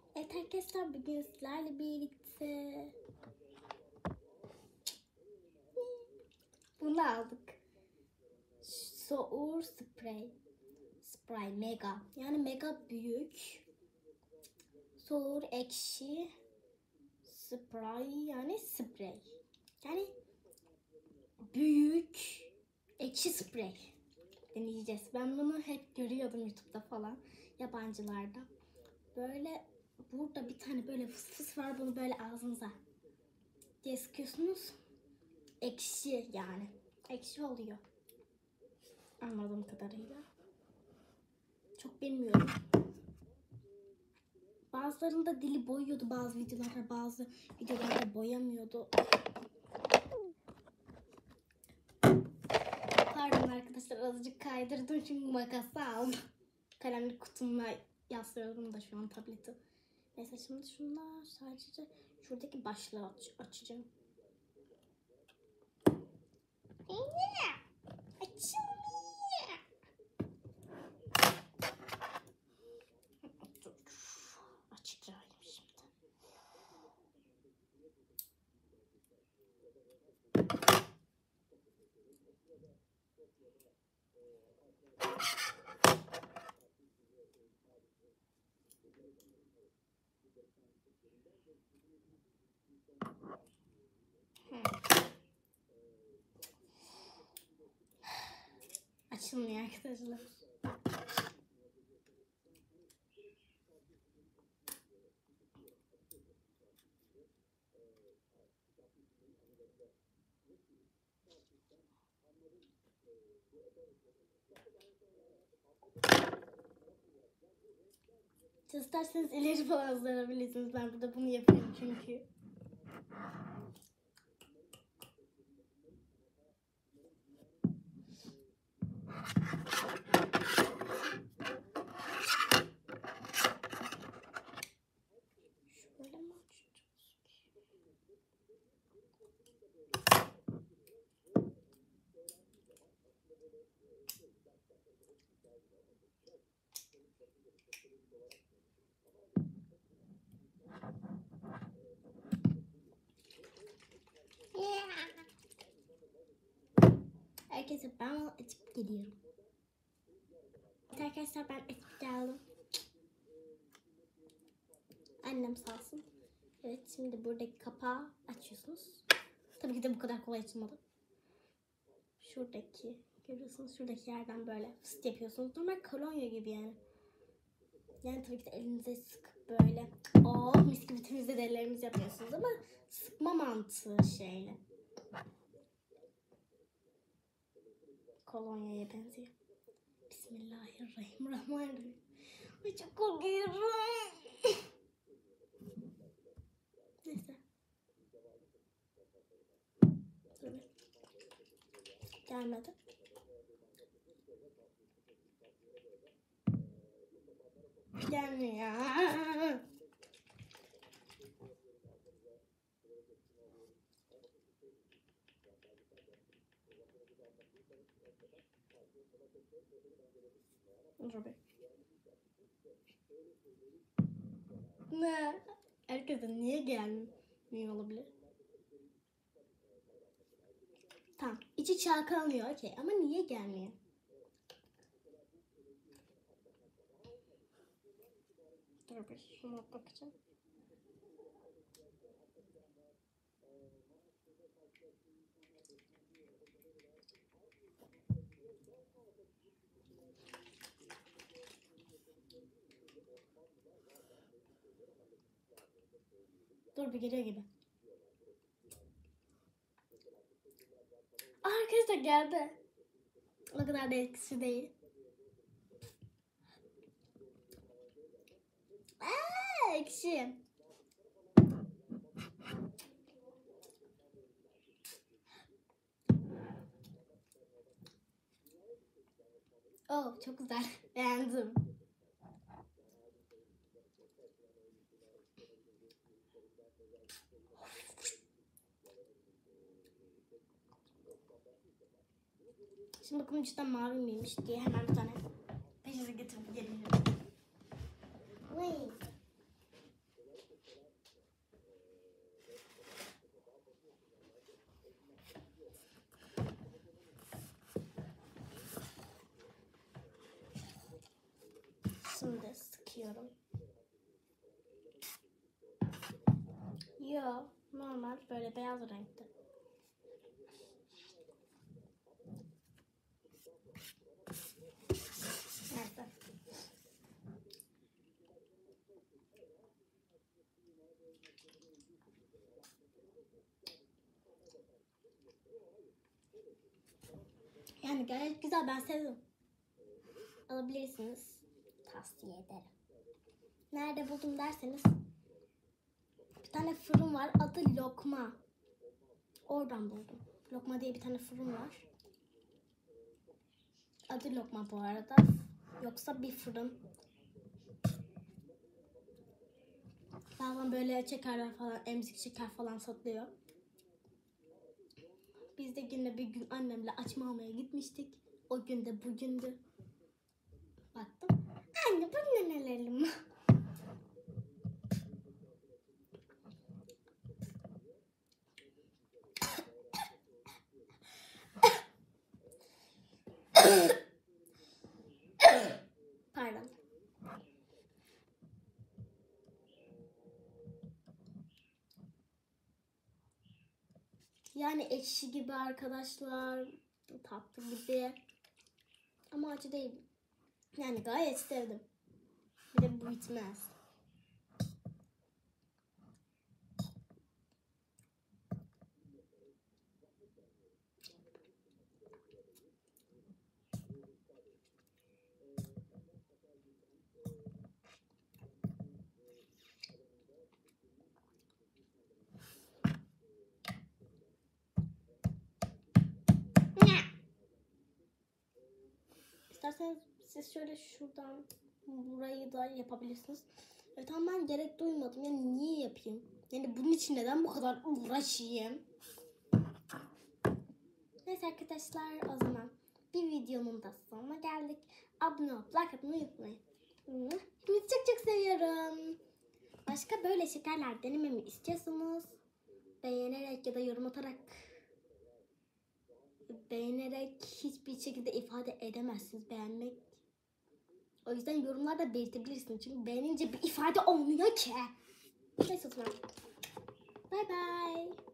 Evet arkadaşlar, bugün sizlerle birlikte bunu aldık. Sour Spray Mega. Yani mega büyük. Sour ekşi spray, yani sprey. Yani büyük ekşi sprey deneyeceğiz. Ben bunu hep görüyordum YouTube'da falan, yabancılarda. Böyle burada bir tane böyle fıs fıs var, bunu böyle ağzınıza diye sıkıyorsunuz. Ekşi, yani ekşi oluyor anladığım kadarıyla. Çok bilmiyorum. Bazılarında dili boyuyordu bazı videolarda boyamıyordu. Pardon arkadaşlar, azıcık kaydırdım çünkü makası aldım. Kalemli kutumla yaslıyordum da şu an tableti. Neyse, şimdi şunlar sadece şuradaki başlığı açacağım. Açacağım şimdi. Açılmıyor arkadaşlar. Siz isterseniz ileri falan hazırlayabilirsiniz. Ben burada bunu yapıyorum çünkü. Şöyle mi açacağız? Herkese ben onu açıp geliyorum. Evet arkadaşlar, ben açıp geldim. Annem sağ olsun. Evet, şimdi buradaki kapağı açıyorsunuz. Tabii ki de bu kadar kolay açılmadı. Şuradaki, görüyorsunuz, şuradaki yerden böyle fıst yapıyorsunuz. Normal kolonya gibi yani. Yani tabii ki de elinize sıkıp böyle mis gibi temizle ellerinizi yapıyorsunuz ama sıkma mantığı şeyle. Kolonyaya benziyor. Bismillahirrahmanirrahim. Ay, çok korkuyorum. Neyse. Tabii. Gelmedi. Gelmiyor. Tabii. Ne? Herkese niye gelmiyor olabilir? Tamam. İçi çalkalanıyor, okey, ama niye gelmiyor? Dur bir şuna bakacağım. Dur, bir geliyor gibi. Arkadaşlar geldi. O kadar da etkisi değil. Ekşi. Oh, çok güzel. Beğendim. Şimdi bakalım cidden mavi miymiş diye hemen bir tane peçete getirip geliyorum. Vay. Yo, normal böyle beyaz renkte. Neyse. Yani gayet güzel, ben sevdim. Alabilirsiniz. Tavsiye ederim. Nerede buldum derseniz, bir tane fırın var, adı Lokma. Oradan buldum. Lokma diye bir tane fırın var. Adı Lokma bu arada. Yoksa bir fırın. Bazen böyle şekerler falan, emzik şeker falan satılıyor. Biz de yine bir gün annemle açma almaya gitmiştik. O gün de bugündü. Baktım. Anne, bu ne nelerim? Pardon. Yani ekşi gibi arkadaşlar. Tatlı gibi. Ama acı değil. Yani gayet sevdim. Bir de bu bitmez. İsterseniz siz şöyle şuradan burayı da yapabilirsiniz. Evet, ama ben gerek duymadım. Yani niye yapayım? Yani bunun için neden bu kadar uğraşayım? Neyse arkadaşlar, o zaman bir videonun da sonuna geldik. Abone olup like atmayı unutmayın. Hepinizi çok çok seviyorum. Başka böyle şekerler denememi istiyorsanız beğenerek ya da yorum atarak, beğenerek hiçbir şekilde ifade edemezsiniz beğenmek. O yüzden yorumlarda belirtebilirsiniz. Çünkü beğenince bir ifade olmuyor ki. Neyse o zaman. Bye bye.